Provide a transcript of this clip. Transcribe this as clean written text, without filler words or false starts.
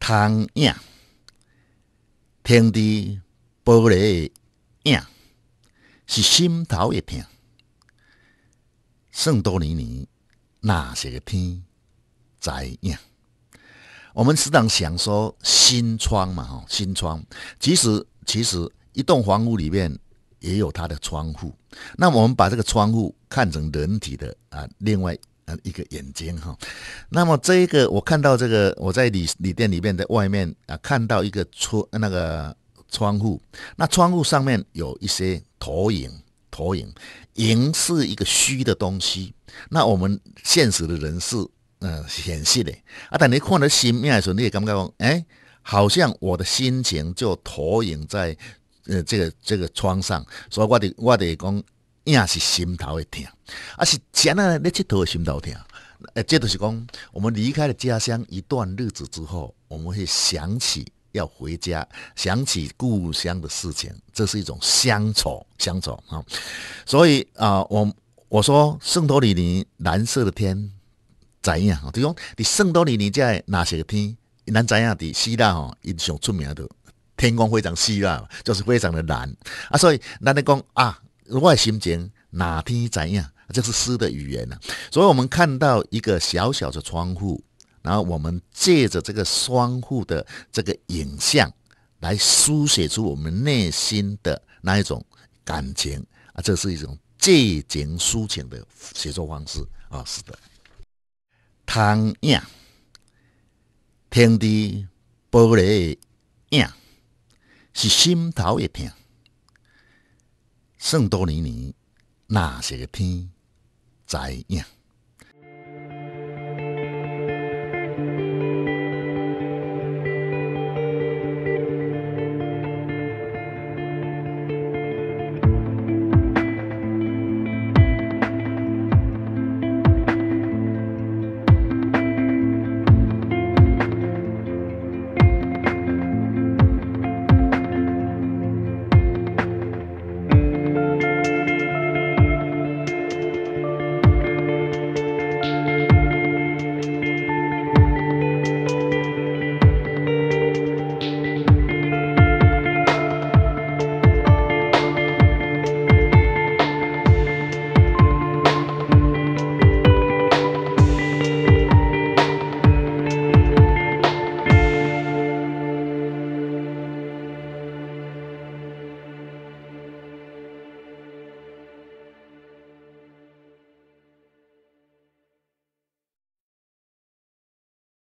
窗影，停伫玻璃的影，是心头的痛。算多年年，哪是个天知影？我们时常想说新窗嘛，新窗，其实一栋房屋里面也有它的窗户。那我们把这个窗户看成人体的另外一个眼睛哈。那么这一个我看到这个我在旅店里面的外面看到一个窗户，那窗户上面有一些投影，影是一个虚的东西。那我们现实的人是显示的但你看到心影的时候，你也感觉讲，好像我的心情就投影在这个窗上，所以我就讲影是心头的痛，是真的咧佚佗的心头痛。这就是讲我们离开了家乡一段日子之后，我们会想起要回家，想起故乡的事情，这是一种乡愁所以我说圣托里尼蓝色的天知影，就讲伫圣托里尼这哪些个天，咱知影伫希腊因上出名的天空非常希腊，就是非常的蓝所以咱咧讲我的心情哪天知影，这是诗的语言所以我们看到一个小小的窗户，然后我们借着这个窗户的这个影像来书写出我们内心的那一种感情这是一种借景抒情的写作方式是的。窗影，停伫玻璃的影，是心头的痛。算多年年，哪是个天知影？